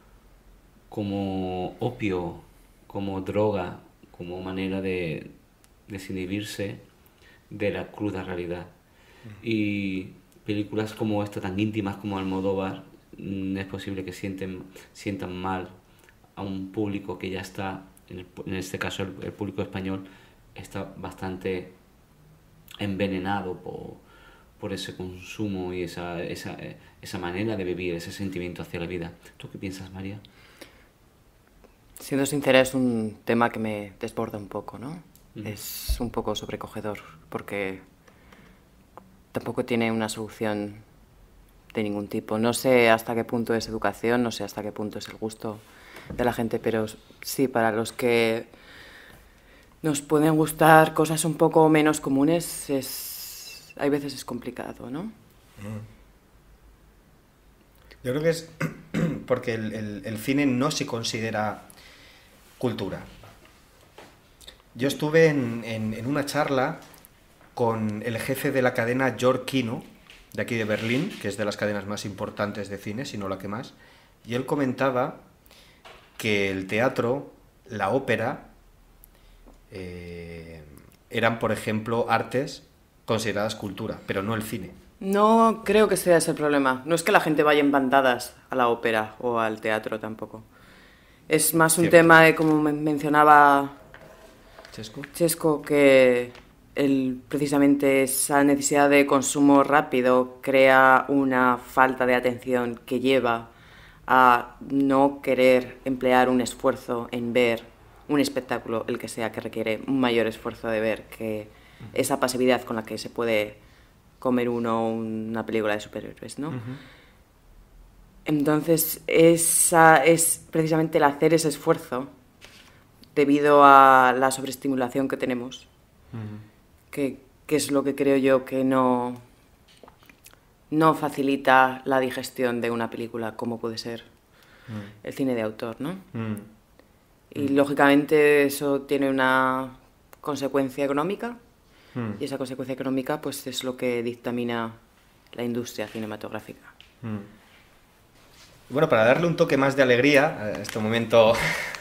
como opio, como droga, como manera de desinhibirse de la cruda realidad. Mm. Y películas como esta, tan íntimas como Almodóvar, es posible que sienten, sientan mal a un público que ya está, en, el, en este caso el, el público español, está bastante envenenado por, por ese consumo y esa, esa, esa manera de vivir, ese sentimiento hacia la vida. ¿Tú qué piensas, María? Siendo sincera, es un tema que me desborda un poco, ¿no? Mm. Es un poco sobrecogedor, porque tampoco tiene una solución de ningún tipo. No sé hasta qué punto es educación, no sé hasta qué punto es el gusto de la gente, pero sí, para los que nos pueden gustar cosas un poco menos comunes, es, hay veces es complicado, ¿no? Yo creo que es porque el, el, el cine no se considera cultura. Yo estuve en, en, en una charla con el jefe de la cadena Georg Kino, de aquí de Berlín, que es de las cadenas más importantes de cine, si no la que más, y él comentaba que el teatro, la ópera, eh, eran, por ejemplo, artes consideradas cultura, pero no el cine. No creo que sea ese el problema. No es que la gente vaya en bandadas a la ópera o al teatro tampoco. Es más un Cierto. tema de, como mencionaba Chesco, Chesco que el, precisamente esa necesidad de consumo rápido crea una falta de atención que lleva a no querer emplear un esfuerzo en ver un espectáculo, el que sea, que requiere un mayor esfuerzo de ver que esa pasividad con la que se puede comer uno una película de superhéroes, ¿no? Uh-huh. Entonces, esa es precisamente el hacer ese esfuerzo debido a la sobreestimulación que tenemos, uh-huh. que, que es lo que creo yo que no, no facilita la digestión de una película como puede ser uh-huh. el cine de autor, ¿no? Uh-huh. Y lógicamente eso tiene una consecuencia económica uh-huh. y esa consecuencia económica pues es lo que dictamina la industria cinematográfica. Uh-huh. Bueno, para darle un toque más de alegría a este momento,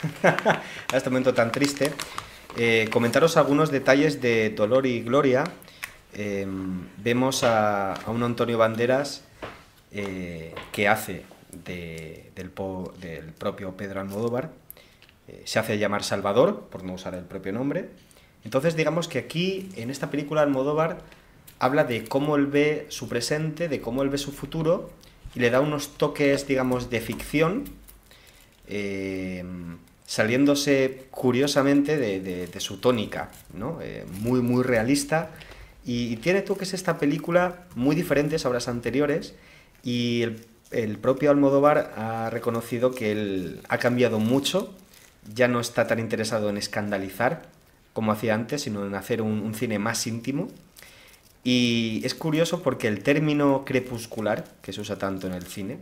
a este momento tan triste, eh, comentaros algunos detalles de Dolor y Gloria. Eh, vemos a, a un Antonio Banderas eh, que hace de, del, po, del propio Pedro Almodóvar, eh, se hace llamar Salvador, por no usar el propio nombre. Entonces digamos que aquí, en esta película, Almodóvar habla de cómo él ve su presente, de cómo él ve su futuro, y le da unos toques, digamos, de ficción, eh, saliéndose curiosamente de, de, de su tónica, ¿no? Eh, muy, muy realista, y, y tiene toques esta película muy diferentes a obras anteriores, y el, el propio Almodóvar ha reconocido que él ha cambiado mucho, ya no está tan interesado en escandalizar como hacía antes, sino en hacer un, un cine más íntimo. Y es curioso porque el término crepuscular, que se usa tanto en el cine,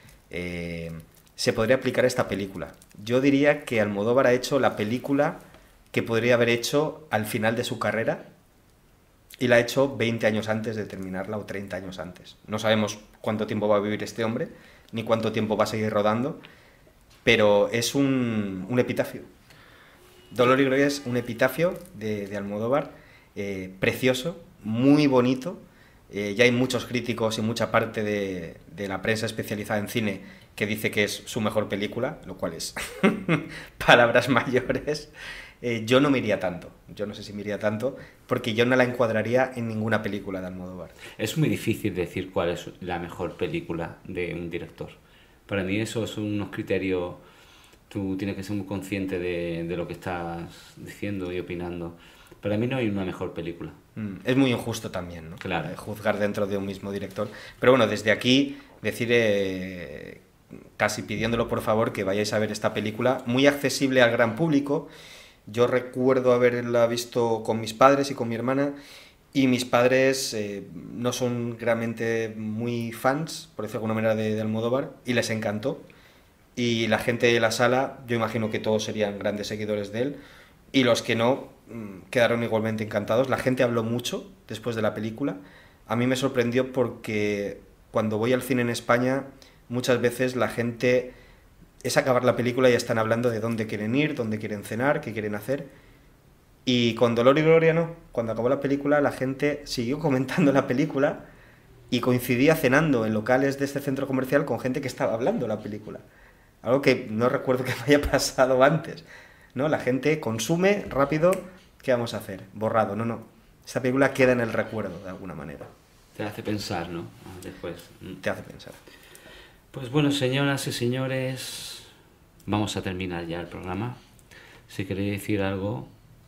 eh, se podría aplicar a esta película. Yo diría que Almodóvar ha hecho la película que podría haber hecho al final de su carrera, y la ha hecho veinte años antes de terminarla o treinta años antes. No sabemos cuánto tiempo va a vivir este hombre, ni cuánto tiempo va a seguir rodando, pero es un, un epitafio. Dolor y Gloria es un epitafio de, de Almodóvar, eh, precioso, muy bonito. Eh, ya hay muchos críticos y mucha parte de, de la prensa especializada en cine que dice que es su mejor película, lo cual es palabras mayores. Eh, yo no me iría tanto, yo no sé si me iría tanto, porque yo no la encuadraría en ninguna película de Almodóvar. Es muy difícil decir cuál es la mejor película de un director. Para mí eso son unos criterios, tú tienes que ser muy consciente de, de lo que estás diciendo y opinando. Para mí no hay una mejor película. Mm, es muy injusto también, ¿no? Claro. Eh, juzgar dentro de un mismo director. Pero bueno, desde aquí decir, eh, casi pidiéndolo por favor, que vayáis a ver esta película, muy accesible al gran público. Yo recuerdo haberla visto con mis padres y con mi hermana, y mis padres eh, no son realmente muy fans, por decirlo de alguna manera, de, de Almodóvar, y les encantó. Y la gente de la sala, yo imagino que todos serían grandes seguidores de él, y los que no, quedaron igualmente encantados. La gente habló mucho después de la película. A mí me sorprendió porque cuando voy al cine en España, muchas veces la gente es acabar la película y ya están hablando de dónde quieren ir, dónde quieren cenar, qué quieren hacer. Y con Dolor y Gloria no. Cuando acabó la película, la gente siguió comentando la película y coincidía cenando en locales de este centro comercial con gente que estaba hablando la película. Algo que no recuerdo que me haya pasado antes, ¿no? La gente consume rápido, ¿qué vamos a hacer? Borrado, no, no. Esta película queda en el recuerdo, de alguna manera. Te hace pensar, ¿no? Después. Te hace pensar. Pues bueno, señoras y señores, vamos a terminar ya el programa. Si queréis decir algo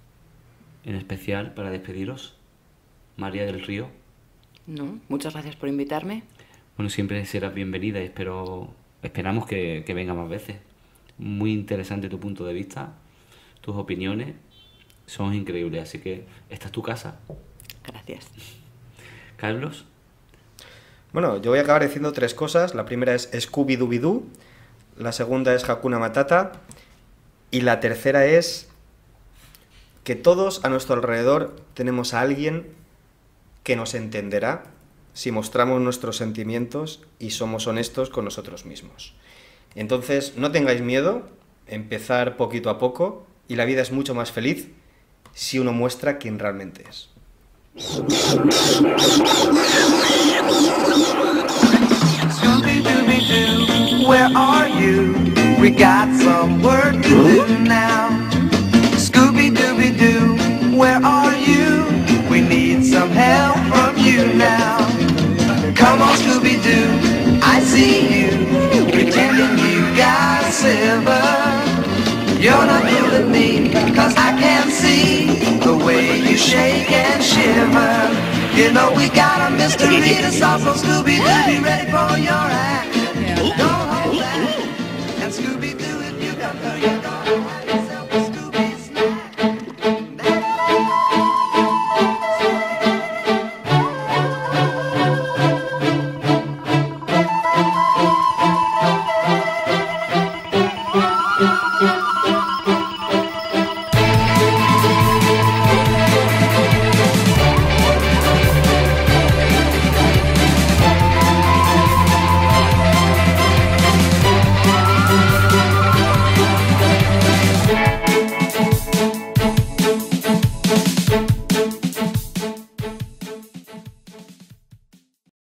en especial para despediros, María del Río. No, muchas gracias por invitarme. Bueno, siempre serás bienvenida y espero, esperamos que, que venga más veces. Muy interesante tu punto de vista, tus opiniones son increíbles, así que esta es tu casa. Gracias. Carlos. Bueno, yo voy a acabar diciendo tres cosas. La primera es Scooby-Dooby-Doo, la segunda es Hakuna Matata, y la tercera es que todos a nuestro alrededor tenemos a alguien que nos entenderá si mostramos nuestros sentimientos y somos honestos con nosotros mismos. Entonces, no tengáis miedo, empezar poquito a poco, y la vida es mucho más feliz si uno muestra quién realmente es. Scooby-Dooby-Doo, where are you? We got some work to do now. Scooby-Dooby-Doo, where are you? We need some help from you now. Come on, Scooby-Doo, I see you, pretending you got silver. You're not fooling me, cause I can see the way you shake and shiver. You know we got a mystery to solve, so Scooby-Doo, be ready for your act. Don't